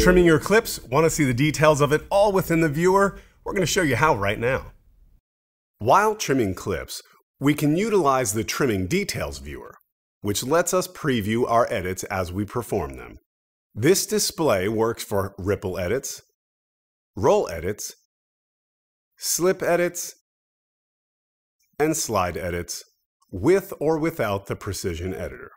Trimming your clips? Want to see the details of it all within the viewer? We're going to show you how right now. While trimming clips, we can utilize the Trimming Details viewer, which lets us preview our edits as we perform them. This display works for ripple edits, roll edits, slip edits, and slide edits, with or without the Precision Editor.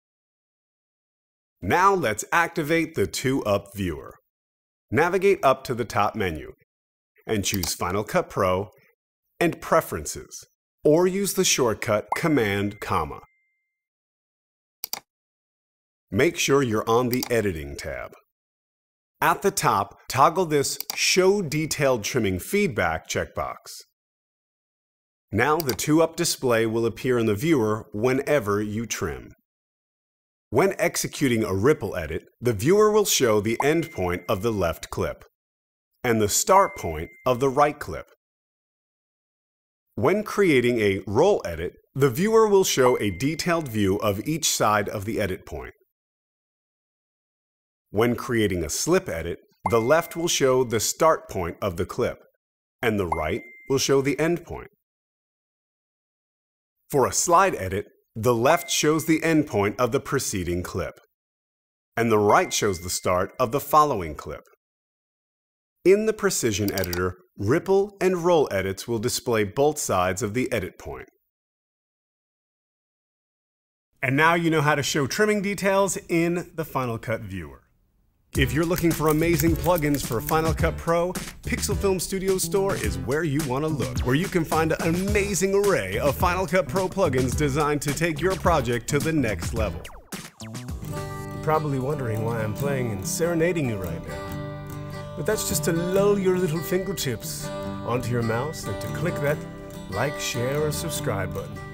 Now let's activate the 2-Up viewer. Navigate up to the top menu and choose Final Cut Pro and Preferences, or use the shortcut Command, Comma. Make sure you're on the Editing tab. At the top, toggle this Show Detailed Trimming Feedback checkbox. Now the 2-Up display will appear in the viewer whenever you trim. When executing a ripple edit, the viewer will show the end point of the left clip and the start point of the right clip. When creating a roll edit, the viewer will show a detailed view of each side of the edit point. When creating a slip edit, the left will show the start point of the clip, and the right will show the end point. For a slide edit, the left shows the end point of the preceding clip, and the right shows the start of the following clip. In the Precision Editor, ripple and roll edits will display both sides of the edit point. And now you know how to show trimming details in the Final Cut viewer. If you're looking for amazing plugins for Final Cut Pro, Pixel Film Studio Store is where you want to look, where you can find an amazing array of Final Cut Pro plugins designed to take your project to the next level. You're probably wondering why I'm playing and serenading you right now. But that's just to lull your little fingertips onto your mouse and to click that like, share, or subscribe button.